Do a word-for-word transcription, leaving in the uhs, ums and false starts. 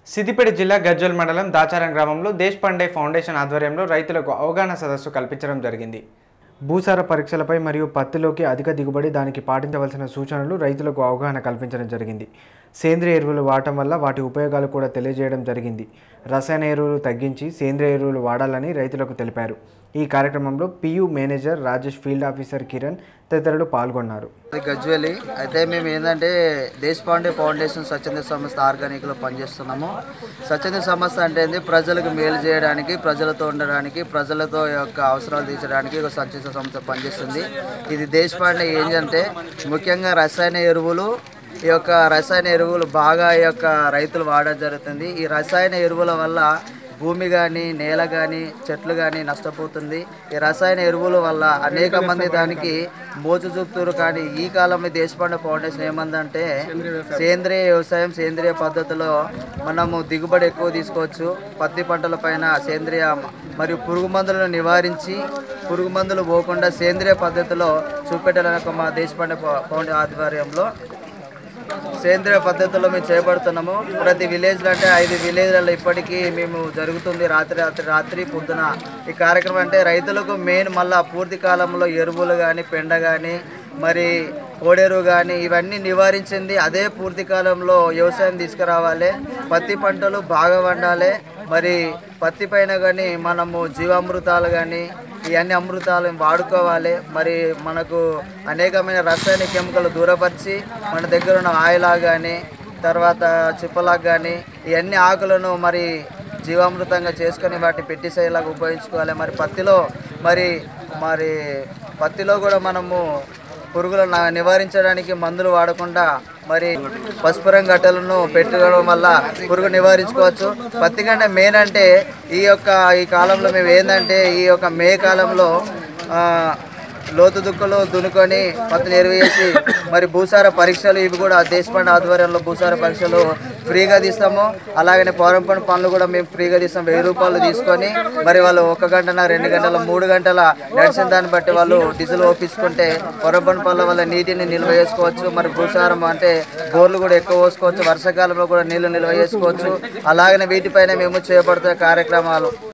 సిద్దిపేట జిల్లా గజ్వేల్ మండలం దాచారం గ్రామంలో దేశపాండే ఫౌండేషన్ ఆధ్వర్యంలో రైతులకు అవగాహన సదస్సు కల్పించడం జరిగింది. భూసార పరీక్షలపై మరియు పత్తిలోకి అధిక దిగుబడి దానికి పాటించవలసిన సూచనలు రైతులకు అవగాహన కల్పించడం జరిగింది. సేంద్రియ ఎరువులు వాడటం వల్ల వాటి ఉపయోగాలు కూడా తెలియజేయడం జరిగింది. రసాయన ఎరువులు తగ్గించి సేంద్రియ ఎరువులు వాడాలని రైతులకు తెలిపారు. ఈ కార్యక్రమంలో PU manager Rajesh, field officer Kiran తదితరులు పాల్గొన్నారు. గజ్వేలి అయితే మేము ఏంటంటే దేశపాండే ఫౌండేషన్ స్వచ్ఛంద సంస్థ ఆర్గానిక్లో పనిచేస్తున్నాము. స్వచ్ఛంద సంస్థ అంటే ఏంది, ప్రజలకు మేలు చేయడానికి, ప్రజలతో ఉండడానికి, ప్రజలతో యొక్క అవసరాలు తీర్చడానికి ఒక స్వచ్ఛంద సంస్థ పనిచేస్తుంది. ఇది దేశపాండే ఏంటంటే ముఖ్యంగా రసాయన ఎరువులు ఈ యొక్క రసాయన ఎరువులు బాగా ఈ యొక్క రైతులు వాడడం జరుగుతుంది. ఈ రసాయన ఎరువుల వల్ల భూమి కానీ, నేల కానీ, చెట్లు కానీ నష్టపోతుంది. ఈ రసాయన ఎరువుల వల్ల అనేక మంది దానికి మోజు చూపుతారు. కానీ ఈ కాలంలో దేశపాండే ఫౌండేషన్ ఏమందంటే సేంద్రియ వ్యవసాయం, సేంద్రియ పద్ధతిలో మనము దిగుబడి ఎక్కువ తీసుకోవచ్చు. పత్తి పంటల పైన సేంద్రియ మరియు పురుగు మందులను నివారించి పురుగు మందులు పోకుండా సేంద్రియ పద్ధతిలో చూపెట్టాలని మా దేశపాండే ఫౌండేషన్ ఆధ్వర్యంలో సేంద్రియ పద్ధతుల్లో మేము చేపడుతున్నాము. ప్రతి విలేజ్లో అంటే ఐదు విలేజ్లలో ఇప్పటికీ మేము జరుగుతుంది. రాత్రి రాత్రి రాత్రి పొద్దున ఈ కార్యక్రమం అంటే రైతులకు మెయిన్ మళ్ళీ పూర్తి కాలంలో ఎరువులు కానీ, పెండ కానీ, మరి కోడెరువు కానీ ఇవన్నీ నివారించింది. అదే పూర్తి కాలంలో వ్యవసాయం తీసుకురావాలి. పత్తి పంటలు బాగా పండాలి. మరి పత్తి పైన కానీ మనము జీవామృతాలు కానీ ఇవన్నీ అమృతాలు వాడుకోవాలి. మరి మనకు అనేకమైన రసాయన కెమికల్ దూరపరిచి మన దగ్గర ఉన్న ఆయిలా కానీ, తర్వాత చిప్పలాగా కానీ ఇవన్నీ ఆకులను మరి జీవామృతంగా చేసుకొని వాటిని పెస్టిసైడ్లాగా ఉపయోగించుకోవాలి. మరి పత్తిలో మరి మరి పత్తిలో కూడా మనము పురుగులను నివారించడానికి మందులు వాడకుండా మరి పసుపు రంగు గట్టలను పెట్టుకోవడం వల్ల పురుగు నివారించుకోవచ్చు. పత్తి కంటే మెయిన్ అంటే ఈ యొక్క ఈ కాలంలో మేము ఏంటంటే ఈ యొక్క మే కాలంలో లోతు దుక్కులు దున్నుకొని పత్తిని ఎరువు వేసి మరి భూసార పరీక్షలు ఇవి కూడా దేశపాండే ఆధ్వర్యంలో భూసార పరీక్షలు ఫ్రీగా తీస్తాము. అలాగనే పౌరంపణ పనులు కూడా మేము ఫ్రీగా తీస్తాం. వెయ్యి రూపాయలు తీసుకొని మరి వాళ్ళు ఒక గంటన రెండు గంటల మూడు గంటల నడిచిన దాన్ని బట్టి వాళ్ళు డీజిల్ ఓపించుకుంటే పౌరంపణ పనుల వల్ల నీటిని నిల్వ చేసుకోవచ్చు. మరి భూసారం అంటే బోర్లు కూడా ఎక్కువ పోసుకోవచ్చు. వర్షాకాలంలో కూడా నీళ్లు నిల్వ చేసుకోవచ్చు. అలాగనే వీటిపైన మేము చేపడుతున్న కార్యక్రమాలు